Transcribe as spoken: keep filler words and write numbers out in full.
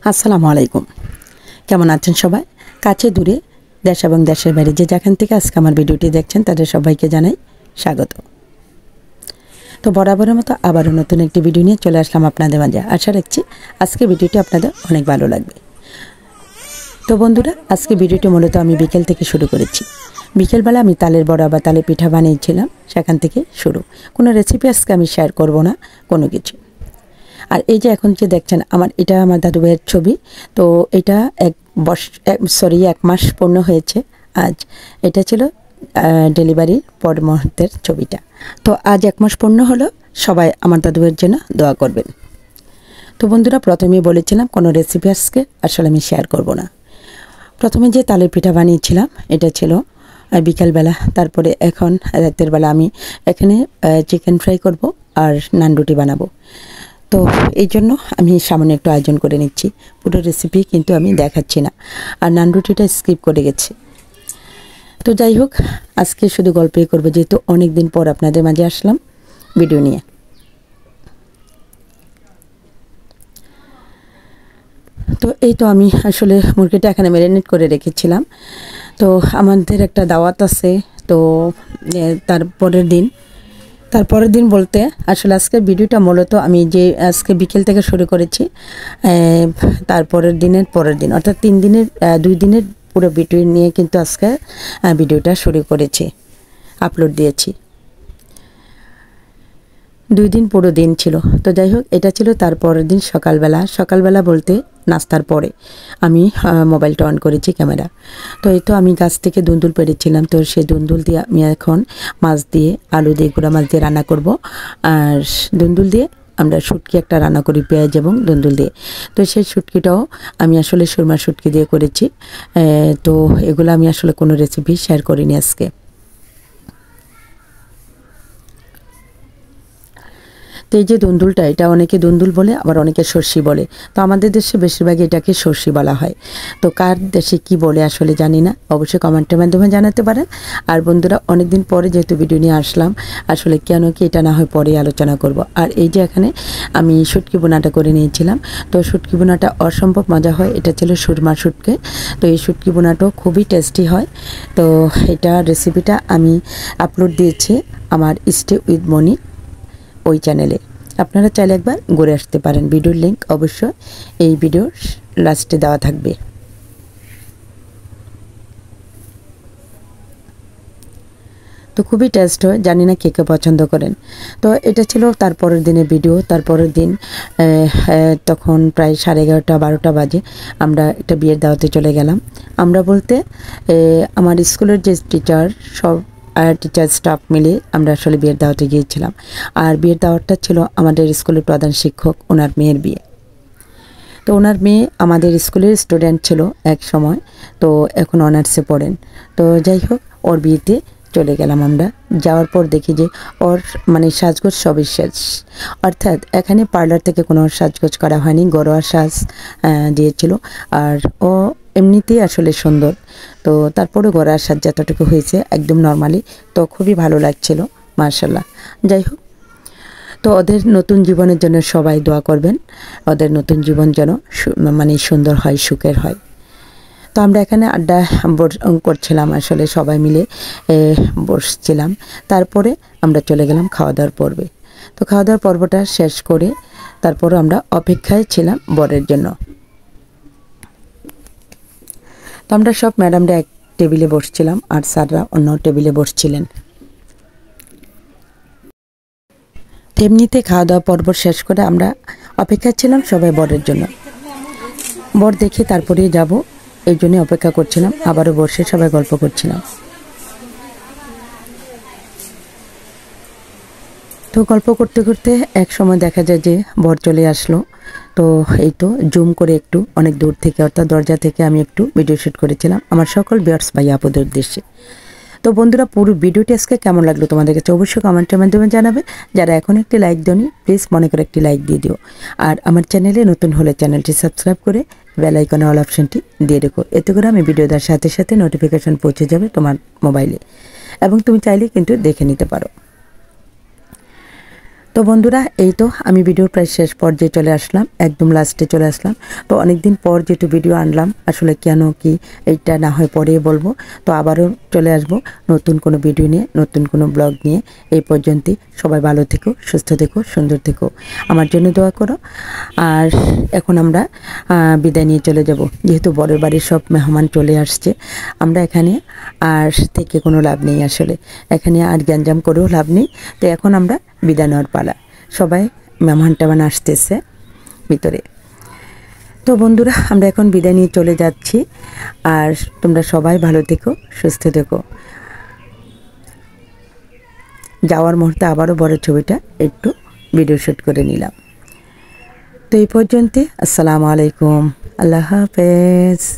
আসসালামু আলাইকুম। কেমন আছেন সবাই? কাছে দূরে দেশ এবং দেশের বাইরে যে যেখান থেকে আজকে আমার ভিডিওটি দেখছেন তাদের সবাইকে জানাই স্বাগত। তো বরাবরের মতো আবারও নতুন একটি ভিডিও নিয়ে চলে আসলাম আপনাদের মাঝে। আশা রাখছি আজকে ভিডিওটি আপনাদের অনেক ভালো লাগবে। তো বন্ধুরা, আজকে ভিডিওটি মূলত আমি বিকেল থেকে শুরু করেছি। বিকেলবেলা আমি তালের বড়া বা তালের পিঠা বানিয়েছিলাম, সেখান থেকে শুরু। কোনো রেসিপি আজকে আমি শেয়ার করব না কোনো কিছু। আর এই যে এখন যে দেখছেন আমার এটা আমার দাদু ভাইয়ের ছবি। তো এটা এক বর্ষ সরি এক মাস পূর্ণ হয়েছে আজ। এটা ছিল ডেলিভারির পর মুহূর্তের ছবিটা। তো আজ এক মাস পূর্ণ হলো। সবাই আমার দাদু ভাইয়ের জন্য দোয়া করবেন। তো বন্ধুরা, প্রথমেই বলেছিলাম কোনো রেসিপি আজকে আসলে আমি শেয়ার করব না। প্রথমে যে তালের পিঠা বানিয়েছিলাম এটা ছিল বিকালবেলা। তারপরে এখন রাতের বেলা আমি এখানে চিকেন ফ্রাই করব আর নান রুটি বানাবো। তো এই জন্য আমি সামান্য একটু আয়োজন করে নিচ্ছি, পুরো রেসিপি কিন্তু আমি দেখাচ্ছি না। আর নান রুটিটা স্কিপ করে গেছি। তো যাই হোক, আজকে শুধু গল্পই করবো, যেহেতু অনেক দিন পর আপনাদের মাঝে আসলাম ভিডিও নিয়ে। তো এই তো আমি আসলে মুরগিটা এখানে ম্যারিনেট করে রেখেছিলাম। তো আমাদের একটা দাওয়াত আছে, তো তারপরের দিন তারপরের দিন বলতে আসলে আজকের ভিডিওটা মূলত আমি যে আজকে বিকেল থেকে শুরু করেছি, তারপরের দিনের পরের দিন অর্থাৎ তিন দিনের দুই দিনের পুরো ভিডিও নিয়ে কিন্তু আজকে ভিডিওটা শুরু করেছি, আপলোড দিয়েছি। দুই দিন পুরো দিন ছিল। তো যাই হোক, এটা ছিল তারপরের দিন সকালবেলা। সকালবেলা বলতে নাস্তার পরে আমি মোবাইলটা অন করেছি, ক্যামেরা। তো এই তো আমি গাছ থেকে দুন্দুল পেড়েছিলাম। তো সেই দুন্দুল দিয়ে আমি এখন মাছ দিয়ে আলু দিয়ে গুঁড়া মাছ দিয়ে রান্না করব। আর দুন্দুল দিয়ে আমরা শুটকি একটা রান্না করি, পেঁয়াজ এবং দুন্দুল দিয়ে। তো সেই শুটকিটাও আমি আসলে সুরমা শুটকি দিয়ে করেছি। তো এগুলো আমি আসলে কোনো রেসিপি শেয়ার করিনি আজকে। তো এই যে দুন্দুলটা, এটা অনেকে দুন্দুল বলে, আবার অনেকে সর্ষি বলে। তো আমাদের দেশে বেশিরভাগ এটাকে সর্ষি বলা হয়। তো কার দেশে কি বলে আসলে জানি না, অবশ্যই কমেন্টের মাধ্যমে জানাতে পারেন। আর বন্ধুরা, অনেকদিন পরে যেহেতু ভিডিও নিয়ে আসলাম, আসলে কেন কি এটা না হয় পরে আলোচনা করব। আর এই যে এখানে আমি শুটকি বোনাটা করে নিয়েছিলাম। তো শুটকি বোনাটা অসম্ভব মজা হয়। এটা ছিল সুরমা শুটকি। তো এই শুটকি বোনাটাও খুবই টেস্টি হয়। তো এটা রেসিপিটা আমি আপলোড দিয়েছি আমার স্টে উইথ মনি ওই চ্যানেলে। আপনারা চাইলে একবার ঘুরে আসতে পারেন। ভিডিওর লিঙ্ক অবশ্যই এই ভিডিওর লাস্টে দেওয়া থাকবে। তো খুবই টেস্ট হয়, জানি না কে কে পছন্দ করেন। তো এটা ছিল তারপরের দিনের ভিডিও। তারপরের দিন তখন প্রায় সাড়ে এগারোটা বারোটা বাজে আমরা একটা বিয়ের দাওয়াতে চলে গেলাম। আমরা বলতে আমার স্কুলের যে টিচার সব আর টিচার স্টাফ মিলে আমরা আসলে বিয়ের দাওয়াতে গিয়েছিলাম। আর বিয়ের দাওয়াতটা ছিল আমাদের স্কুলের প্রধান শিক্ষক, ওনার মেয়ের বিয়ে। তো ওনার মেয়ে আমাদের স্কুলের স্টুডেন্ট ছিল এক সময়, তো এখন অনার্সে পড়েন। তো যাই হোক, ওর বিয়েতে চলে গেলাম আমরা। যাওয়ার পর দেখি যে ওর মানে সাজগোজ সবই শেষ। অর্থাৎ এখানে পার্লার থেকে কোনো সাজগোজ করা হয়নি, ঘরোয়া সাজ দিয়েছিল। আর ও এমনিতেই আসলে সুন্দর। তো তারপরে ঘোরার সাজ যতটুকু হয়েছে একদম নর্মালি, তো খুবই ভালো লাগছিল মাশাআল্লাহ। যাই হোক, তো ওদের নতুন জীবনের জন্য সবাই দোয়া করবেন, ওদের নতুন জীবন যেন মানে সুন্দর হয়, সুখের হয়। তো আমরা এখানে আড্ডা করছিলাম, আসলে সবাই মিলে বসছিলাম। তারপরে আমরা চলে গেলাম খাওয়া দাওয়ার পর্বে। তো খাওয়া দাওয়ার পর্বটা শেষ করে তারপরে আমরা অপেক্ষায় ছিলাম বরের জন্য। তো আমরা সব ম্যাডামরা এক টেবিলে বসছিলাম আর স্যাররা অন্য টেবিলে বসছিলেন। তেমনিতে খাওয়া দাওয়া পর্ব শেষ করে আমরা অপেক্ষা ছিলাম সবাই বরের জন্য। বর দেখে তারপরেই যাব, এই জন্যই অপেক্ষা করছিলাম। আবারও বসে সবাই গল্প করছিলাম। তো গল্প করতে করতে এক সময় দেখা যায় যে বর চলে আসলো। তো এই তো জুম করে একটু অনেক দূর থেকে অর্থাৎ দরজা থেকে আমি একটু ভিডিও শুট করেছিলাম আমার সকল ভিউয়ার্স ভাই আপুদের উদ্দেশ্যে। তো বন্ধুরা, পুরো ভিডিওটি আজকে কেমন লাগলো তোমাদের কাছে অবশ্যই কমেন্টের মাধ্যমে জানাবে। যারা এখন একটি লাইক দেওনি, প্লিজ মনে করে একটি লাইক দিয়ে দিও। আর আমার চ্যানেলে নতুন হলে চ্যানেলটি সাবস্ক্রাইব করে বেল আইকনে অল অপশনটি দিয়ে রেখো। এতে করে আমি ভিডিও দেওয়ার সাথে সাথে নোটিফিকেশন পৌঁছে যাবে তোমার মোবাইলে, এবং তুমি চাইলে কিন্তু দেখে নিতে পারো। তো বন্ধুরা এই তো আমি ভিডিওর প্রায় শেষ পর্যায়ে চলে আসলাম, একদম লাস্টে চলে আসলাম। তো অনেক দিন পর যেটু ভিডিও আনলাম, আসলে কেন কি এইটা না হয় পরে বলবো। তো আবারও চলে আসব নতুন কোনো ভিডিও নিয়ে, নতুন কোনো ব্লগ নিয়ে। এই পর্যন্তই, সবাই ভালো থেকো, সুস্থ থেকো, সুন্দর থেকো, আমার জন্য দোয়া করো। আর এখন আমরা বিদায় নিয়ে চলে যাব, যেহেতু বড় বাড়ির সব মেহমান চলে আসছে। আমরা এখানে আর থেকে কোনো লাভ নেই, আসলে এখানে আর গ্যাঞ্জাম করেও লাভ নেই। তো এখন আমরা বিদায় নেওয়ার পালা, সবাই মেহমান টেমান আসতেছে ভিতরে। তো বন্ধুরা আমরা এখন বিদায় নিয়ে চলে যাচ্ছি। আর তোমরা সবাই ভালো থেকো, সুস্থ থেকো। যাওয়ার মুহূর্তে আবারও বড় ছবিটা একটু ভিডিও শ্যুট করে নিলাম। তো এই পর্যন্ত, আসসালামু আলাইকুম, আল্লাহ হাফেজ।